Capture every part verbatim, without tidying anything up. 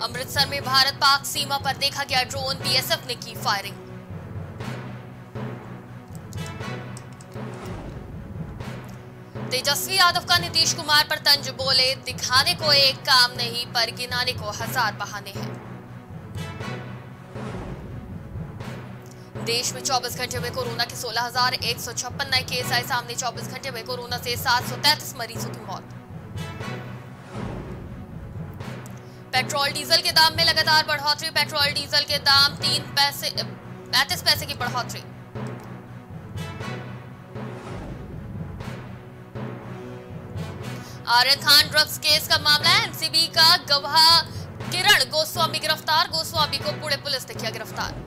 अमृतसर में भारत पाक सीमा पर देखा गया ड्रोन, बीएसएफ ने की फायरिंग। तेजस्वी यादव का नीतीश कुमार पर तंज, बोले दिखाने को एक काम नहीं पर गिनाने को हजार बहाने हैं। देश में चौबीस घंटे में कोरोना के सोलह हजार एक सौ छप्पन नए केस आए सामने। चौबीस घंटे में कोरोना से सात सौ तैंतीस मरीजों की मौत। पेट्रोल डीजल के दाम में लगातार बढ़ोतरी। पेट्रोल डीजल के दाम तीन पैसे पैंतीस पैसे की बढ़ोतरी। आर्यन खान ड्रग्स केस का मामला है। एनसीबी का गवाह किरण गोस्वामी गिरफ्तार। गोस्वामी को पुणे पुलिस ने किया गिरफ्तार।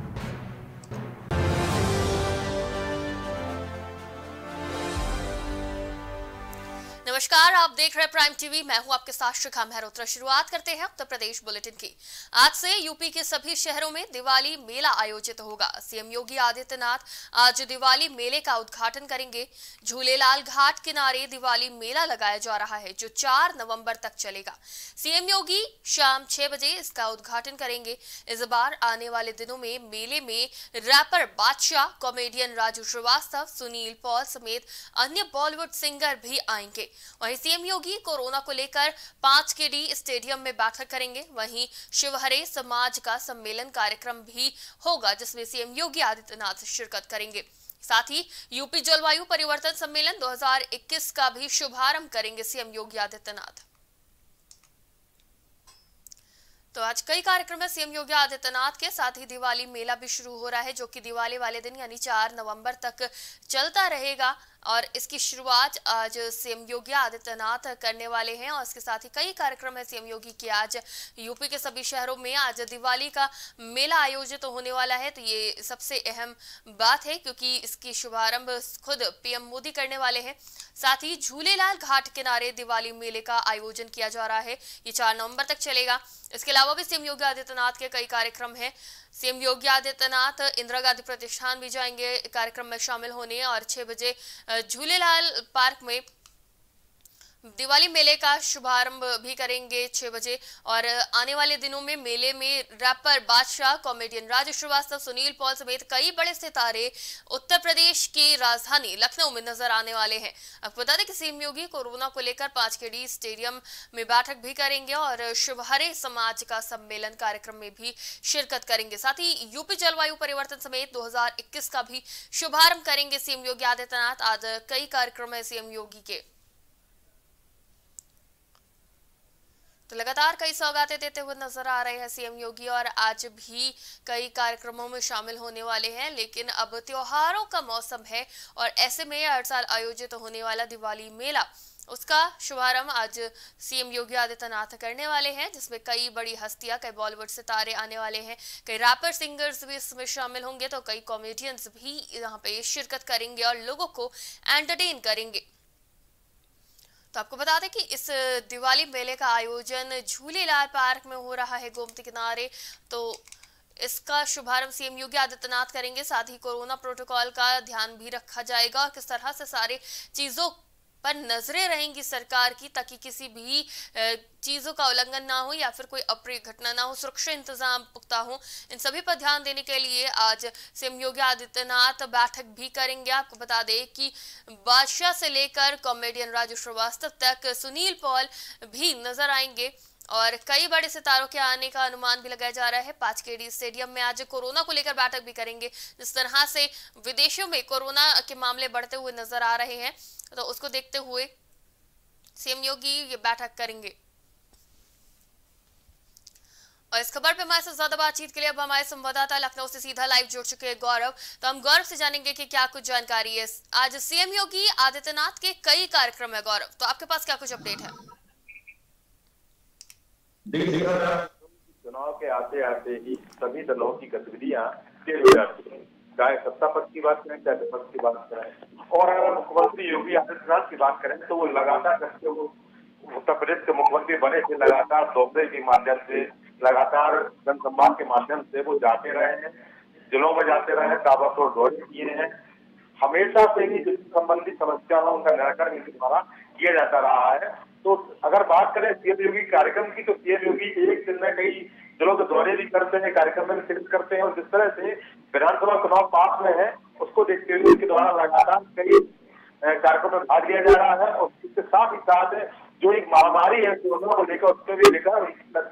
नमस्कार, आप देख रहे हैं प्राइम टीवी। मैं हूं आपके साथ शिखा मेहरोत्रा। शुरुआत करते हैं उत्तर प्रदेश बुलेटिन की। आज से यूपी के सभी शहरों में दिवाली मेला आयोजित होगा। सीएम योगी आदित्यनाथ आज दिवाली मेले का उद्घाटन करेंगे। झूलेलाल घाट किनारे दिवाली मेला लगाया जा रहा है जो चार नवंबर तक चलेगा। सीएम योगी शाम छह बजे इसका उद्घाटन करेंगे। इस बार आने वाले दिनों में मेले में रैपर बादशाह, कॉमेडियन राजू श्रीवास्तव, सुनील पॉल समेत अन्य बॉलीवुड सिंगर भी आएंगे। वहीं सीएम योगी कोरोना को लेकर पांच के डी स्टेडियम में बैठक करेंगे। वहीं शिवहरे समाज का सम्मेलन कार्यक्रम भी होगा जिसमें सीएम योगी आदित्यनाथ शिरकत करेंगे। साथ ही यूपी जलवायु परिवर्तन सम्मेलन दो हज़ार इक्कीस का भी शुभारंभ करेंगे सीएम योगी आदित्यनाथ। तो आज कई कार्यक्रम है सीएम योगी आदित्यनाथ के। साथ ही दिवाली मेला भी शुरू हो रहा है जो कि दिवाली वाले दिन यानी चार नवंबर तक चलता रहेगा और इसकी शुरुआत आज सीएम योगी आदित्यनाथ करने वाले हैं। और इसके साथ ही कई कार्यक्रम है सीएम योगी के। आज यूपी के सभी शहरों में आज दिवाली का मेला आयोजित तो होने वाला है। तो ये सबसे अहम बात है क्योंकि इसकी शुभारंभ खुद पीएम मोदी करने वाले हैं। साथ ही झूलेलाल घाट किनारे दिवाली मेले का आयोजन किया जा रहा है। ये चार नवंबर तक चलेगा। इसके अलावा भी सीएम योगी आदित्यनाथ के कई कार्यक्रम हैं। सीएम योगी आदित्यनाथ इंदिरा गांधी प्रतिष्ठान भी जाएंगे कार्यक्रम में शामिल होने और छह बजे झूलेलाल पार्क में दिवाली मेले का शुभारंभ भी करेंगे छह बजे। और आने वाले दिनों में मेले में रैपर बादशाह, कॉमेडियन राजू श्रीवास्तव, सुनील पॉल समेत कई बड़े सितारे उत्तर प्रदेश की राजधानी लखनऊ में नजर आने वाले हैं। आपको बता दें कि सीएम योगी कोरोना को लेकर पांच के डी स्टेडियम में बैठक भी करेंगे और शिवहरे समाज का सम्मेलन कार्यक्रम में भी शिरकत करेंगे। साथ ही यूपी जलवायु परिवर्तन समेत दो हजार इक्कीस का भी शुभारंभ करेंगे सीएम योगी आदित्यनाथ। आज कई कार्यक्रम है सीएम योगी के। तो लगातार कई सौगातें देते हुए नजर आ रहे हैं सीएम योगी और आज भी कई कार्यक्रमों में शामिल होने वाले हैं। लेकिन अब त्योहारों का मौसम है और ऐसे में हर साल आयोजित होने वाला दिवाली मेला, उसका शुभारंभ आज सीएम योगी आदित्यनाथ करने वाले हैं जिसमें कई बड़ी हस्तियां, कई बॉलीवुड सितारे आने वाले हैं। कई रैपर सिंगर्स भी इसमें शामिल होंगे तो कई कॉमेडियंस भी यहाँ पे शिरकत करेंगे और लोगों को एंटरटेन करेंगे। तो आपको बता दें कि इस दिवाली मेले का आयोजन झूलेलाल पार्क में हो रहा है गोमती किनारे। तो इसका शुभारंभ सीएम योगी आदित्यनाथ करेंगे। साथ ही कोरोना प्रोटोकॉल का ध्यान भी रखा जाएगा और किस तरह से सारे चीजों पर नजरें रहेंगी सरकार की ताकि किसी भी चीजों का उल्लंघन ना हो या फिर कोई अप्रिय घटना ना हो, सुरक्षा इंतजाम पुख्ता हो। इन सभी पर ध्यान देने के लिए आज सीएम योगी आदित्यनाथ बैठक भी करेंगे। आपको बता दें कि बादशाह से लेकर कॉमेडियन राजू श्रीवास्तव तक सुनील पॉल भी नजर आएंगे और कई बड़े सितारों के आने का अनुमान भी लगाया जा रहा है। पांच के डी स्टेडियम में आज कोरोना को लेकर बैठक भी करेंगे। जिस तरह से विदेशों में कोरोना के मामले बढ़ते हुए नजर आ रहे हैं तो उसको देखते हुए सीएम योगी ये बैठक करेंगे। और इस खबर पे हमारे साथ ज्यादा बातचीत के लिए अब हमारे संवाददाता लखनऊ से सीधा लाइव जुड़ चुके हैं गौरव। तो हम गौरव से जानेंगे कि क्या कुछ जानकारी है। आज सीएम योगी आदित्यनाथ के कई कार्यक्रम है गौरव, तो आपके पास क्या कुछ अपडेट है? चुनाव के आते आते ही सभी दलों की गतिविधियां तेज हो जाती है, चाहे सत्ता पक्ष की बात करें चाहे विपक्ष की बात करें। और अगर मुख्यमंत्री योगी आदित्यनाथ की बात करें तो वो लगातार करते हुए उत्तर प्रदेश के मुख्यमंत्री बने थे, लगातार दौरे के माध्यम से, लगातार जनसंवाद के माध्यम से वो जाते रहे हैं, जिलों में जाते रहे हैं, ताबड़तोड़ दौरे किए हैं। हमेशा से ही जिस संबंधित समस्या उनका निराकरण इनके द्वारा किया जाता रहा है। तो अगर बात करें सीएम योगी कार्यक्रम की, तो सीएम योगी एक दिन में कई जिलों के दौरे भी करते हैं, कार्यक्रम में भी शिरकत करते हैं, और जिस तरह से विधानसभा चुनाव पास में है उसको देखते हुए उनके द्वारा लगातार कई कार्यक्रम में भाग लिया जा रहा है। और इसके साथ ही साथ जो एक महामारी है कोरोना को लेकर, उसमें भी लेकर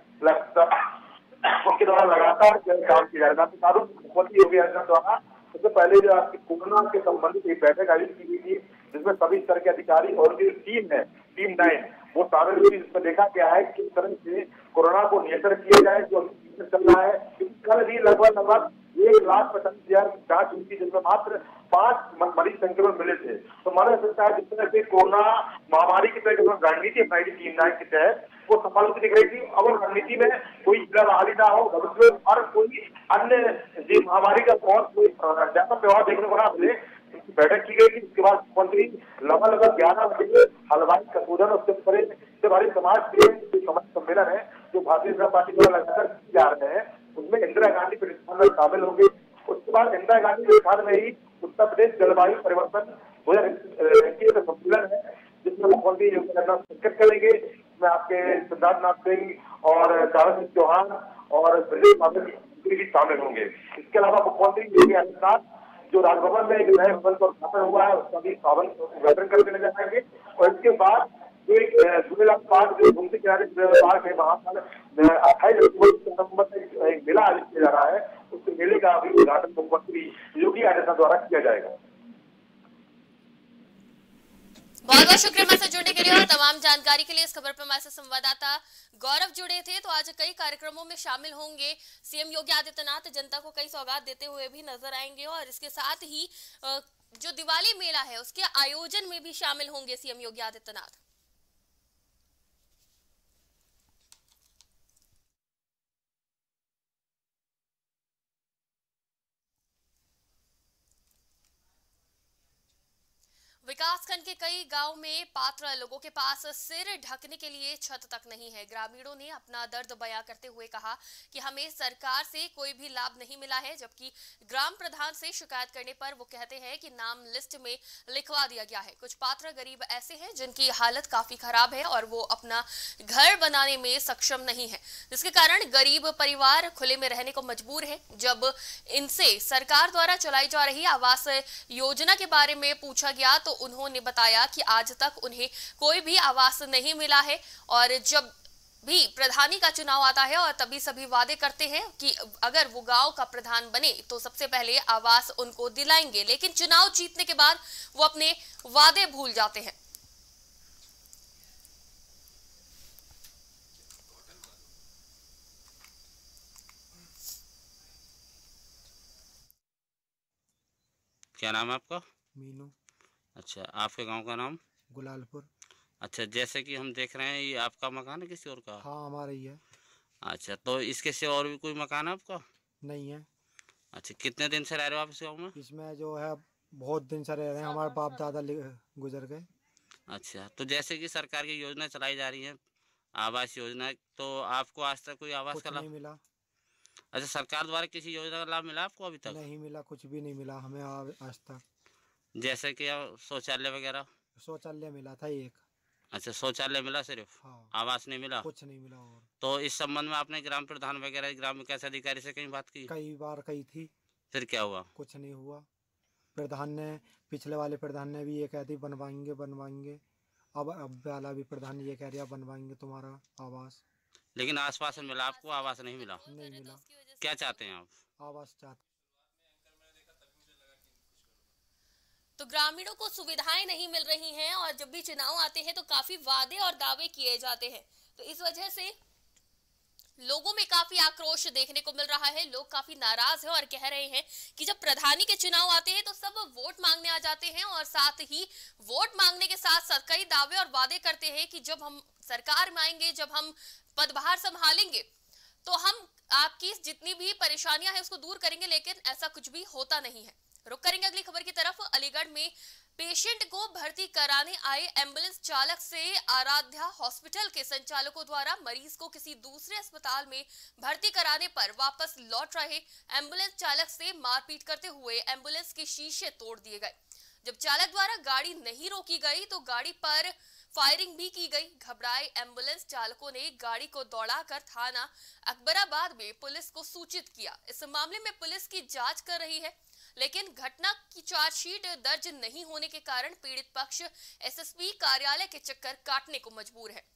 उनके द्वारा लगातार काम किया जा रहा है। मुख्यमंत्री योगी आदित्यनाथ द्वारा सबसे पहले जो आपकी कोरोना के संबंधित एक बैठक आयोजित की गई थी, जिसमें सभी स्तर के अधिकारी और जो टीम है, टीम नाइन, वो शामिल हुई, जिसमें देखा गया है कि किस तरह से कोरोना को नियंत्रण किया जाए, जो चल रहा है। कल भी लगभग लगभग एक लाख पचास हजार जांच हुई थी, जिसमें मात्र पांच मरीज संक्रमण मिले थे। तो माना जा सकता है जिस तरह से कोरोना महामारी की तरह रणनीति अपनाई थी टीम नाइन के तहत, वो सफल होती दिख रही थी। अब रणनीति में कोई जिला बहाली ना हो, भविष्य में और कोई अन्य महामारी का बहुत कोई ज्यादा प्रभाव देखने को ना मिले, बैठक की गई थी। इसके बाद मुख्यमंत्री लगभग लगभग ग्यारह बजे हलवाई कपूरन उसके परे हमारे समाज के समाज सम्मेलन है जो भारतीय जनता पार्टी द्वारा लगातार किए जा रहे हैं, उसमें इंदिरा गांधी प्रतिष्ठान में शामिल होंगे। उसके बाद इंदिरा गांधी प्रतिष्ठान में ही उत्तर प्रदेश जलवायु परिवर्तन दो हजार इक्कीस का सम्मेलन है, जिसमें मुख्यमंत्री योगी आदित्यनाथ शिरकत करेंगे। इसमें आपके सिद्धार्थनाथ सिंह और दारा सिंह चौहान और ब्रजेश पाठक भी शामिल होंगे। इसके अलावा मुख्यमंत्री योगी आदित्यनाथ जो राजभवन में एक नए भवन का उद्घाटन हुआ है, उसका भी भवन उद्घाटन करके नजर आएंगे। और इसके बाद जो एक झूलेलाल पार्क जो घूमते किनारे पार्क है, वहां पर अट्ठाईस सितंबर से एक मेला आयोजित किया जा रहा है, उस मेले का भी उद्घाटन मुख्यमंत्री योगी आदित्यनाथ द्वारा किया जाएगा। बहुत बहुत शुक्रिया हमारे साथ जुड़ने के लिए और तमाम जानकारी के लिए। इस खबर पर हमारे साथ संवाददाता गौरव जुड़े थे। तो आज कई कार्यक्रमों में शामिल होंगे सीएम योगी आदित्यनाथ, जनता को कई सौगात देते हुए भी नजर आएंगे और इसके साथ ही जो दिवाली मेला है उसके आयोजन में भी शामिल होंगे सीएम योगी आदित्यनाथ। विकासखंड के कई गांव में पात्र लोगों के पास सिर ढकने के लिए छत तक नहीं है। ग्रामीणों ने अपना दर्द बयां करते हुए कहा कि हमें सरकार से कोई भी लाभ नहीं मिला है, जबकि ग्राम प्रधान से शिकायत करने पर वो कहते हैं कि नाम लिस्ट में लिखवा दिया गया है। कुछ पात्र गरीब ऐसे हैं जिनकी हालत काफी खराब है और वो अपना घर बनाने में सक्षम नहीं है, जिसके कारण गरीब परिवार खुले में रहने को मजबूर है। जब इनसे सरकार द्वारा चलाई जा रही आवास योजना के बारे में पूछा गया तो उन्होंने बताया कि आज तक उन्हें कोई भी आवास नहीं मिला है और जब भी प्रधानी का चुनाव आता है और तभी सभी वादे करते हैं कि अगर वो गांव का प्रधान बने तो सबसे पहले आवास उनको दिलाएंगे, लेकिन चुनाव जीतने के बाद वो अपने वादे भूल जाते हैं। क्या नाम है आपका? मीनू। अच्छा, आपके गांव का नाम? गुलालपुर। अच्छा, जैसे कि हम देख रहे हैं ये आपका मकान है किसी और का? हाँ, हमारा ही है। अच्छा, तो इसके सिवा और भी कोई मकान है आपका? नहीं है। अच्छा, कितने दिन से रह रहे हो आप इस गाँव में? इसमें जो है बहुत दिन से रह रहे हैं, हमारे बाप दादा गुजर गए। अच्छा, तो जैसे कि सरकार की योजना चलाई जा रही है आवास योजना, तो आपको आज तक कोई आवास का लाभ नहीं मिला? अच्छा, सरकार द्वारा किसी योजना का लाभ मिला आपको अभी तक? नहीं मिला, कुछ भी नहीं मिला हमें आज तक। जैसे कि शौचालय वगैरह? शौचालय मिला था एक। अच्छा, शौचालय मिला सिर्फ? हाँ। आवास नहीं मिला? कुछ नहीं मिला। और तो इस संबंध में आपने ग्राम प्रधान वगैरह ग्राम विकास अधिकारी से कहीं बात की? कई बार कही थी। फिर क्या हुआ? कुछ नहीं हुआ। प्रधान ने, पिछले वाले प्रधान ने भी ये कह दी बनवाएंगे बनवाएंगे, अब अब वाला भी प्रधान ये कह रहा बनवाएंगे तुम्हारा आवास, लेकिन आसपास में मिला आपको, आवास नहीं मिला? नहीं मिला। क्या चाहते हैं आप? आवास चाहते। तो ग्रामीणों को सुविधाएं नहीं मिल रही हैं और जब भी चुनाव आते हैं तो काफी वादे और दावे किए जाते हैं, तो इस वजह से लोगों में काफी आक्रोश देखने को मिल रहा है। लोग काफी नाराज हैं और कह रहे हैं कि जब प्रधानी के चुनाव आते हैं तो सब वोट मांगने आ जाते हैं और साथ ही वोट मांगने के साथ साथ कई दावे और वादे करते हैं कि जब हम सरकार में आएंगे, जब हम पदभार संभालेंगे तो हम आपकी जितनी भी परेशानियां हैं उसको दूर करेंगे, लेकिन ऐसा कुछ भी होता नहीं है। रुक करेंगे अगली खबर की तरफ। अलीगढ़ में पेशेंट को भर्ती कराने आए एम्बुलेंस चालक से आराध्या हॉस्पिटल के संचालकों द्वारा मरीज को किसी दूसरे अस्पताल में भर्ती कराने पर वापस लौट रहे एम्बुलेंस चालक से मारपीट करते हुए एम्बुलेंस के शीशे तोड़ दिए गए। जब चालक द्वारा गाड़ी नहीं रोकी गई तो गाड़ी पर फायरिंग भी की गई। घबराए एम्बुलेंस चालकों ने गाड़ी को दौड़ाकर थाना अकबराबाद में पुलिस को सूचित किया। इस मामले में पुलिस की जांच कर रही है, लेकिन घटना की चार्जशीट दर्ज नहीं होने के कारण पीड़ित पक्ष एसएसपी कार्यालय के चक्कर काटने को मजबूर है।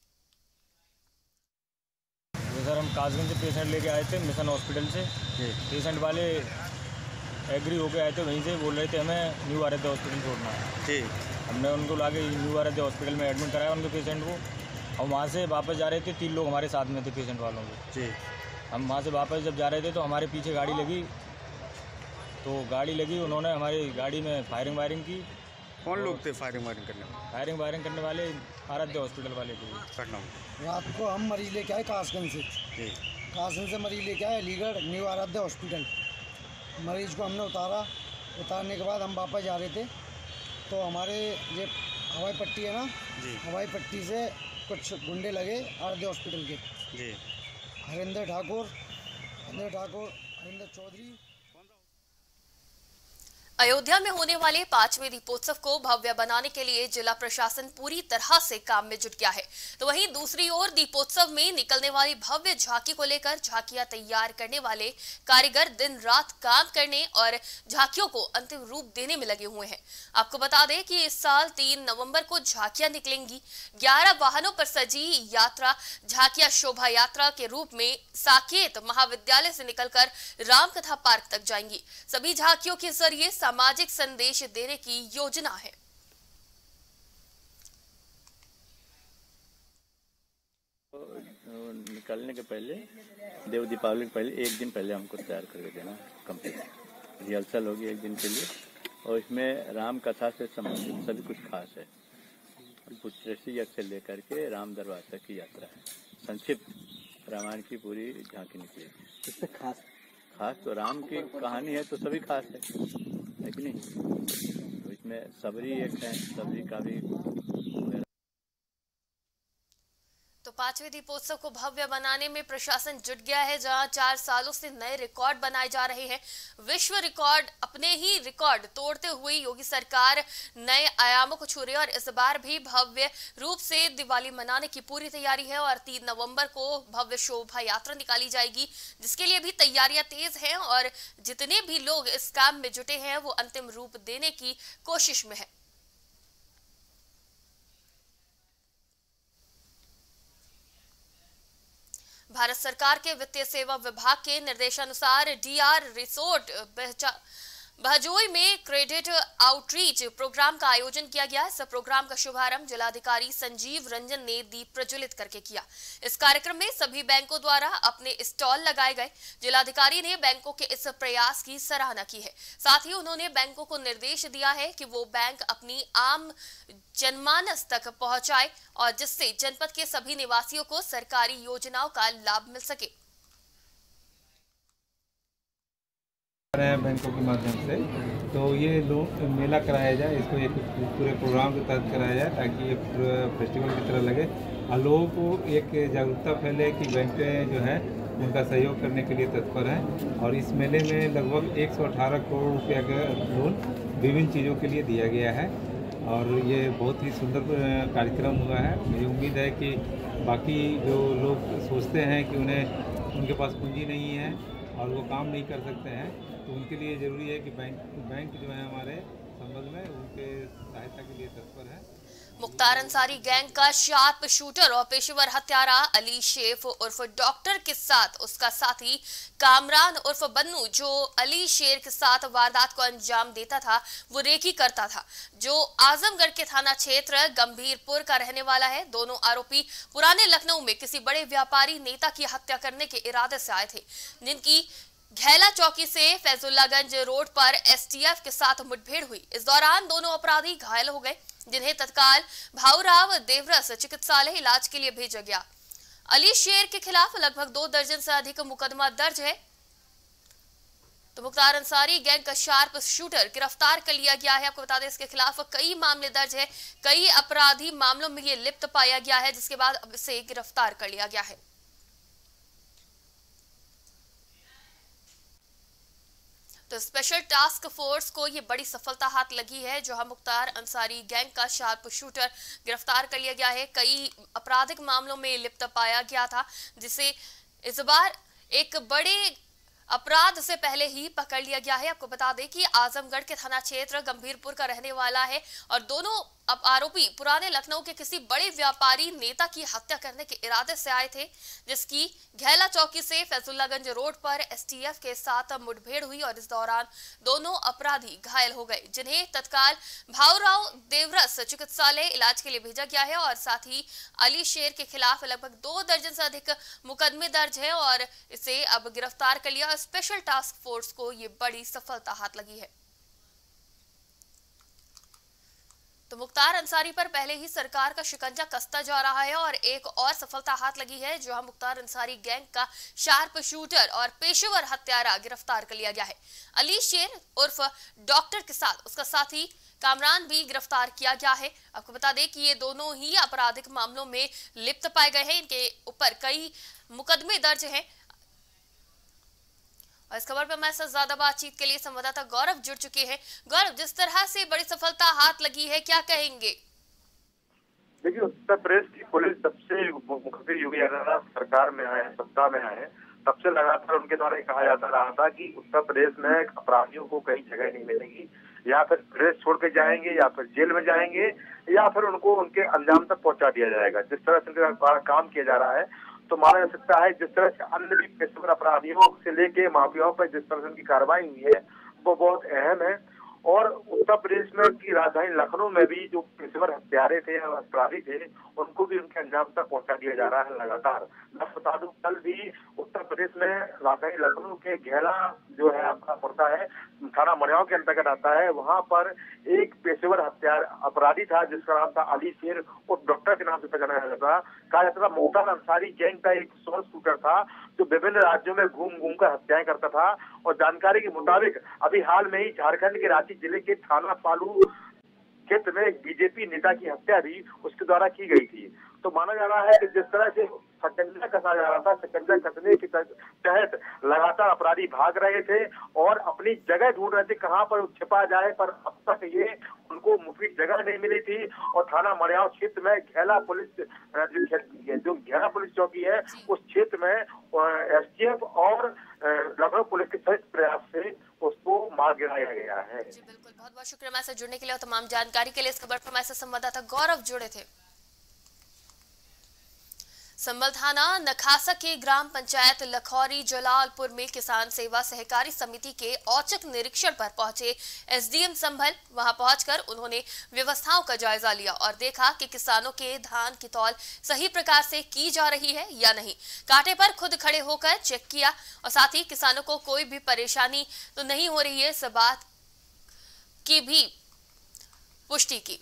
सर, हम कासगंज से पेशेंट लेके आए थे मिशन हॉस्पिटल से। पेशेंट वाले एग्री होके आए थे, वहीं से बोल रहे थे हमें न्यू आराध्य हॉस्पिटल छोड़ना है। जी, हमने उनको लाके न्यू आराध्य हॉस्पिटल में एडमिट कराया उनके पेशेंट को, और वहाँ से वापस जा रहे थे। तीन लोग हमारे साथ में थे पेशेंट वालों के। जी, हम वहाँ से वापस जब जा रहे थे तो हमारे पीछे गाड़ी लगी, तो गाड़ी लगी, उन्होंने हमारी गाड़ी में फायरिंग वायरिंग की। कौन लोग थे फायरिंग वायरिंग करने वाले? फायरिंग वायरिंग करने वाले आराध्य हॉस्पिटल वाले थे। रात को हम मरीज लेके आए कासगंज से। जी, कासगंज से मरीज लेके आए अलीगढ़ न्यू आराध्य हॉस्पिटल। मरीज को हमने उतारा, उतारने के बाद हम वापस जा रहे थे, तो हमारे ये हवाई पट्टी है ना, जी, हवाई पट्टी से कुछ गुंडे लगे आराध्य हॉस्पिटल के। जी, हरिंदर ठाकुर हरिंदर ठाकुर हरिंदर चौधरी। अयोध्या में होने वाले पांचवें दीपोत्सव को भव्य बनाने के लिए जिला प्रशासन पूरी तरह से काम में जुट गया है। तो वहीं दूसरी ओर दीपोत्सव में निकलने वाली भव्य झांकी को लेकर झांकियां तैयार करने वाले कारीगर दिन रात काम करने और झांकियों को अंतिम रूप देने में लगे हुए हैं। आपको बता दें कि इस साल तीन नवंबर को झांकियां निकलेंगी। ग्यारह वाहनों पर सजी यात्रा झांकियां शोभा यात्रा के रूप में साकेत महाविद्यालय से निकलकर रामकथा पार्क तक जाएंगी। सभी झांकियों के जरिए सामाजिक संदेश देने की योजना है। निकलने के पहले, देव दीपावली के पहले एक दिन पहले हमको तैयार करके देना कंप्लीट। रिहर्सल होगी एक दिन के लिए, और इसमें राम कथा से संबंधित सभी कुछ खास है। पुत्रसी यज्ञ से लेकर के राम दरबार तक की यात्रा है। संक्षिप्त रामायण की पूरी झांकी निकली। इससे खास खास तो राम की कहानी है, तो सभी खास है, है कि नहीं? तो इसमें सबरी एक है, सबरी का भी। तो पांचवें दीपोत्सव को भव्य बनाने में प्रशासन जुट गया है, जहां चार सालों से नए रिकॉर्ड बनाए जा रहे हैं। विश्व रिकॉर्ड, अपने ही रिकॉर्ड तोड़ते हुए योगी सरकार नए आयामों को छू रही है और इस बार भी भव्य रूप से दिवाली मनाने की पूरी तैयारी है। और तीन नवंबर को भव्य शोभा यात्रा निकाली जाएगी, जिसके लिए भी तैयारियां तेज हैं और जितने भी लोग इस काम में जुटे हैं वो अंतिम रूप देने की कोशिश में है। भारत सरकार के वित्तीय सेवा विभाग के निर्देशानुसार डीआर रिसोर्ट बहजोई में क्रेडिट आउटरीच प्रोग्राम का आयोजन किया गया। इस प्रोग्राम का शुभारंभ जिलाधिकारी संजीव रंजन ने दीप प्रज्वलित करके किया। इस कार्यक्रम में सभी बैंकों द्वारा अपने स्टॉल लगाए गए। जिलाधिकारी ने बैंकों के इस प्रयास की सराहना की है। साथ ही उन्होंने बैंकों को निर्देश दिया है कि वो बैंक अपनी आम जनमानस तक पहुंचाए और जिससे जनपद के सभी निवासियों को सरकारी योजनाओं का लाभ मिल सके। बैंकों के माध्यम से तो ये लोग मेला कराया जाए, इसको एक पूरे प्रोग्राम के तहत कराया जाए ताकि ये फेस्टिवल की तरह लगे और लोगों को एक जागरूकता फैले कि बैंकें जो है उनका सहयोग करने के लिए तत्पर हैं। और इस मेले में लगभग एक सौ अठारह करोड़ रुपया का लोन विभिन्न चीज़ों के लिए दिया गया है और ये बहुत ही सुंदर कार्यक्रम हुआ है। मुझे उम्मीद है कि बाकी जो लोग सोचते हैं कि उन्हें उनके पास पूंजी नहीं है और वो काम नहीं कर सकते हैं, तो उनके लिए ज़रूरी है कि बैंक बैंक जो है हमारे संबंध में उनके सहायता के लिए तत्पर है। मुख्तार अंसारी गैंग का शार्प शूटर और पेशेवर हत्यारा अली शेख उर्फ डॉक्टर के साथ उसका साथी कामरान उर्फ बन्नू, जो अली शेर के साथ वारदात को अंजाम देता था, वो रेकी करता था, जो आजमगढ़ के थाना क्षेत्र गंभीरपुर का रहने वाला है। दोनों आरोपी पुराने लखनऊ में किसी बड़े व्यापारी नेता की हत्या करने के इरादे से आए थे, जिनकी घैला चौकी से फैजुल्लागंज रोड पर एसटीएफ के साथ मुठभेड़ हुई। इस दौरान दोनों अपराधी घायल हो गए, जिन्हें तत्काल भाऊराव देवरस चिकित्सालय इलाज के लिए भेजा गया। अली शेर के खिलाफ लगभग दो दर्जन से अधिक मुकदमा दर्ज है। तो मुख्तार अंसारी गैंग का शार्प शूटर गिरफ्तार कर लिया गया है। आपको बता दें, इसके खिलाफ कई मामले दर्ज है, कई अपराधी मामलों में ये लिप्त पाया गया है, जिसके बाद अब इसे गिरफ्तार कर लिया गया है। तो स्पेशल टास्क फोर्स को ये बड़ी सफलता हाथ लगी है, जहां मुख्तार अंसारी गैंग का शार्प शूटर गिरफ्तार कर लिया गया है। कई आपराधिक मामलों में लिप्त पाया गया था, जिसे इस बार एक बड़े अपराध से पहले ही पकड़ लिया गया है। आपको बता दें कि आजमगढ़ के थाना क्षेत्र गंभीरपुर का रहने वाला है और दोनों अब आरोपी पुराने लखनऊ के किसी बड़े व्यापारी नेता की हत्या करने के इरादे से आए थे, जिसकी घेला चौकी से फैजुल्लागंज रोड पर एसटीएफ के साथ मुठभेड़ हुई और इस दौरान दोनों अपराधी घायल हो गए, जिन्हें तत्काल भाऊराव देवरस चिकित्सालय इलाज के लिए भेजा गया है। और साथ ही अली शेर के खिलाफ लगभग दो दर्जन से अधिक मुकदमे दर्ज है और इसे अब गिरफ्तार कर लिया। स्पेशल टास्क फोर्स को ये बड़ी सफलता हाथ लगी है। तो मुख्तार अंसारी पर पहले ही सरकार का शिकंजा कसता जा रहा है और एक और सफलता हाथ लगी है, जहां मुख्तार अंसारी गैंग का शार्प शूटर और पेशेवर हत्यारा गिरफ्तार कर लिया गया है। अली शेर उर्फ डॉक्टर के साथ उसका साथी कामरान भी गिरफ्तार किया गया है। आपको बता दें कि ये दोनों ही आपराधिक मामलों में लिप्त पाए गए हैं, इनके ऊपर कई मुकदमे दर्ज हैं। और इस खबर पर हमारे साथ ज्यादा बातचीत के लिए संवाददाता गौरव जुड़ चुके हैं। गौरव, जिस तरह से बड़ी सफलता हाथ लगी है, क्या कहेंगे? देखिए, उत्तर प्रदेश की पुलिस जब से मुख्यमंत्री योगी आदित्यनाथ सरकार में आए, सत्ता में आए, तब से लगातार उनके द्वारा कहा जाता रहा था कि उत्तर प्रदेश में अपराधियों को कहीं जगह नहीं मिलेगी, या फिर प्रदेश छोड़ के जाएंगे या फिर जेल में जाएंगे या फिर उनको उनके अंजाम तक पहुंचा दिया जाएगा। जिस तरह से उनके द्वारा काम किया जा रहा है तो माना जा सकता है जिस तरह से अन्य भी पेशेवर अपराधियों से लेके माफियाओं पर जिस तरह से उनकी कार्रवाई हुई है वो बहुत अहम है। और उत्तर प्रदेश में की राजधानी लखनऊ में भी जो पेशेवर हत्यारे थे, अपराधी थे, उनको भी उनके अंजाम तक पहुंचा दिया जा रहा है लगातार। मैं बता दूं, कल भी उत्तर प्रदेश में राजधानी लखनऊ के घेला जो है आपका पड़ता है, थाना मड़ियाव के अंतर्गत आता है, वहां पर एक पेशेवर हत्यार अपराधी था जिसका नाम था अली शेर और डॉक्टर के नाम से पहचाना जाता था। कहा जाता था मुख्तार अंसारी गैंग का एक शॉर्ट शूटर था जो विभिन्न राज्यों में घूम घूम कर हत्याएं करता था। और जानकारी के मुताबिक अभी हाल में ही झारखंड के रांची जिले के थाना पालू क्षेत्र में एक बीजेपी नेता की हत्या भी उसके द्वारा की गई थी। तो माना जा रहा है कि जिस तरह से शिकंजा कसा जा रहा था, शिकंजा कसने के तहत लगातार अपराधी भाग रहे थे और अपनी जगह ढूंढ रहे थे कहां पर छिपा जाए, पर अब तक ये उनको मुफीद जगह नहीं मिली थी। और थाना मड़ियाव क्षेत्र में घेला पुलिस जो घेला पुलिस चौकी है उस क्षेत्र में एसटीएफ और लखनऊ पुलिस के संयुक्त प्रयास से उसको मार गिराया गया है। जी बिल्कुल, बहुत बहुत शुक्रिया हमारे साथ जुड़ने के लिए और तमाम जानकारी के लिए। इस खबर पर हमारे साथ संवाददाता गौरव जुड़े थे। संभल थाना नखासा के ग्राम पंचायत लखौरी जलालपुर में किसान सेवा सहकारी समिति के औचक निरीक्षण पर पहुंचे एसडीएम संभल। वहां पहुंचकर उन्होंने व्यवस्थाओं का जायजा लिया और देखा कि किसानों के धान की तौल सही प्रकार से की जा रही है या नहीं। कांटे पर खुद खड़े होकर चेक किया और साथ ही किसानों को कोई भी परेशानी तो नहीं हो रही है, इस बात की भी पुष्टि की।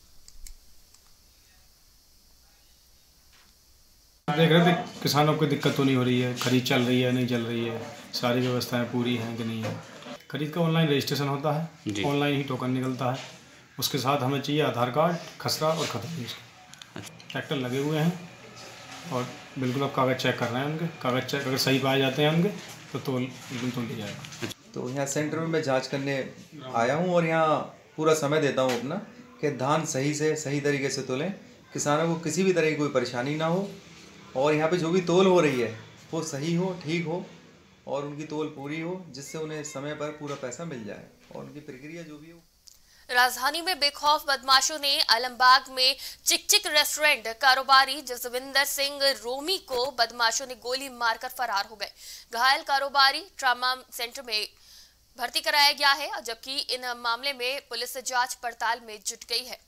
देख रहे थे किसानों को दिक्कत तो नहीं हो रही है, खरीद चल रही है नहीं चल रही है, सारी व्यवस्थाएं पूरी हैं कि नहीं है। खरीद का ऑनलाइन रजिस्ट्रेशन होता है, ऑनलाइन ही टोकन निकलता है, उसके साथ हमें चाहिए आधार कार्ड, खसरा और खतरी। ट्रैक्टर लगे हुए हैं और बिल्कुल अब कागज़ चेक कर रहे हैं उनके, कागज़ चेक अगर सही पाए जाते हैं उनके तो तोल बिल्कुल तोल लिया जाएगा। तो यहाँ सेंटर में मैं जाँच करने आया हूँ और यहाँ पूरा समय देता हूँ अपना कि धान सही से सही तरीके से तोलें, किसानों को किसी भी तरह की कोई परेशानी ना हो और यहाँ पे जो भी तोल हो रही है वो सही हो, ठीक हो और उनकी तोल पूरी हो, जिससे उन्हें समय पर पूरा पैसा मिल जाए और उनकी प्रक्रिया जो भी हो। राजधानी में बेखौफ बदमाशों ने आलमबाग में चिक चिक रेस्टोरेंट कारोबारी जसविंदर सिंह रोमी को बदमाशों ने गोली मारकर फरार हो गए। घायल कारोबारी ट्रामा सेंटर में भर्ती कराया गया है, जबकि इन मामले में पुलिस जांच पड़ताल में जुट गई है।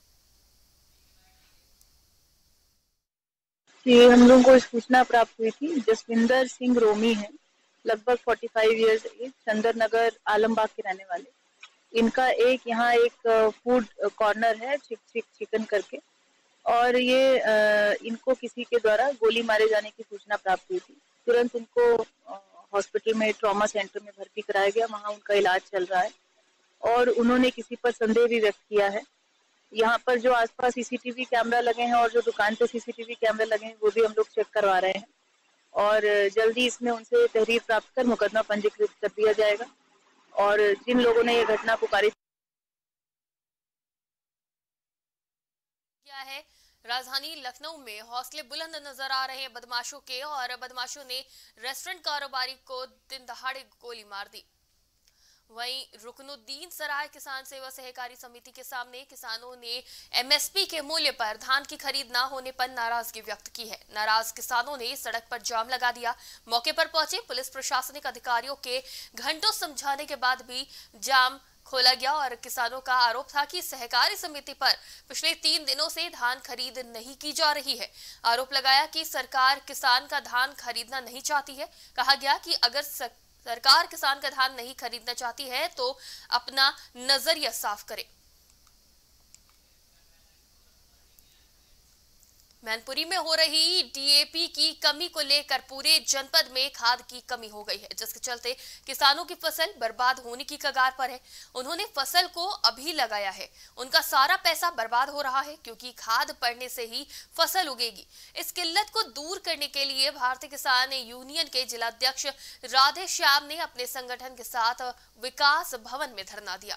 कि हम लोगों को सूचना प्राप्त हुई थी, जसविंदर सिंह रोमी है, लगभग पैंतालीस इयर्स एज, चंदर नगर आलमबाग के रहने वाले। इनका एक यहाँ एक फूड कॉर्नर है चिक चिक चिकन करके, और ये इनको किसी के द्वारा गोली मारे जाने की सूचना प्राप्त हुई थी। तुरंत इनको हॉस्पिटल में ट्रॉमा सेंटर में भर्ती कराया गया, वहाँ उनका इलाज चल रहा है और उन्होंने किसी पर संदेह भी व्यक्त किया है। यहाँ पर जो आसपास सीसीटीवी कैमरा लगे हैं और जो दुकान पे सीसीटीवी कैमरे लगे हैं वो भी हम लोग चेक करवा रहे हैं और जल्दी इसमें उनसे तहरीर प्राप्त कर मुकदमा पंजीकृत कर दिया जाएगा और जिन लोगों ने ये घटना पुकारी क्या है, राजधानी लखनऊ में हौसले बुलंद नजर आ रहे हैं बदमाशों के, और बदमाशों ने रेस्टोरेंट कारोबारी को दिन दहाड़े गोली मार दी। वहीं रुकनुद्दीन सराय किसान सेवा सहकारी समिति के सामने किसानों ने एमएसपी के मूल्य पर धान की खरीद न होने पर नाराजगी व्यक्त की है। नाराज किसानों ने सड़क पर जाम लगा दिया। मौके पर पहुंचे पुलिस प्रशासनिक अधिकारियों के घंटों समझाने के बाद भी जाम खोला गया और किसानों का आरोप था कि सहकारी समिति पर पिछले तीन दिनों से धान खरीद नहीं की जा रही है। आरोप लगाया कि सरकार किसान का धान खरीदना नहीं चाहती है। कहा गया कि अगर सक... सरकार किसान का धान नहीं खरीदना चाहती है तो अपना नजरिया साफ करे। मैनपुरी में हो रही डीएपी की कमी को लेकर पूरे जनपद में खाद की कमी हो गई है, जिसके चलते किसानों की फसल बर्बाद होने की कगार पर है। उन्होंने फसल को अभी लगाया है, उनका सारा पैसा बर्बाद हो रहा है क्योंकि खाद पड़ने से ही फसल उगेगी। इस किल्लत को दूर करने के लिए भारतीय किसान यूनियन के जिलाध्यक्ष राधे श्याम ने अपने संगठन के साथ विकास भवन में धरना दिया।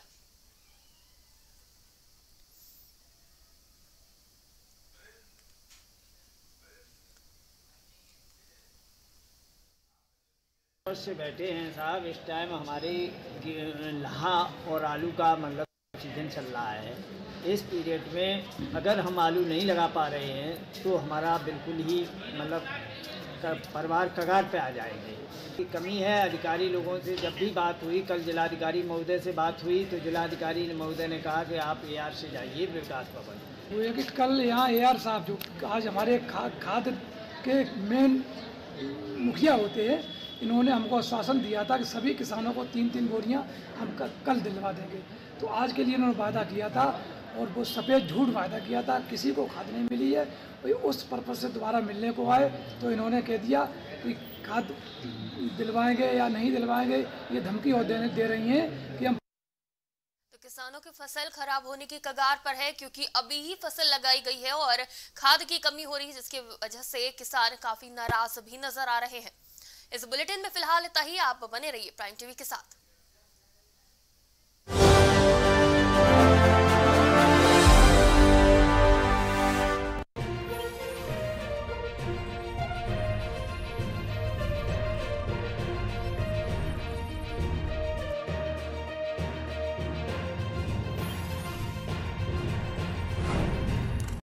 से बैठे हैं साहब। इस टाइम हमारे लहा और आलू का मतलब सीजन चल रहा है। इस पीरियड में अगर हम आलू नहीं लगा पा रहे हैं तो हमारा बिल्कुल ही मतलब परिवार कगार पे आ जाएंगे। कमी है। अधिकारी लोगों से जब भी बात हुई, कल जिलाधिकारी महोदय से बात हुई तो जिलाधिकारी महोदय ने कहा कि आप ए आर से जाइए विकास भवन। वो है कि कल यहाँ ए आर साहब जो आज हमारे खा, खाद के मेन मुखिया होते हैं, इन्होंने हमको आश्वासन दिया था कि सभी किसानों को तीन तीन बोरियां हम कल दिलवा देंगे। तो आज के लिए इन्होंने वादा किया था और वो सफ़ेद झूठ वादा किया था। किसी को खाद नहीं मिली है। उस पर्पज़ से दोबारा मिलने को आए तो इन्होंने कह दिया कि खाद दिलवाएंगे या नहीं दिलवाएंगे, ये धमकी और देने दे रही हैं कि हम। तो किसानों की फसल खराब होने की कगार पर है क्योंकि अभी ही फसल लगाई गई है और खाद की कमी हो रही है, जिसकी वजह से किसान काफी नाराज भी नजर आ रहे हैं। इस बुलेटिन में फिलहाल इतना ही। आप बने रहिए प्राइम टीवी के साथ।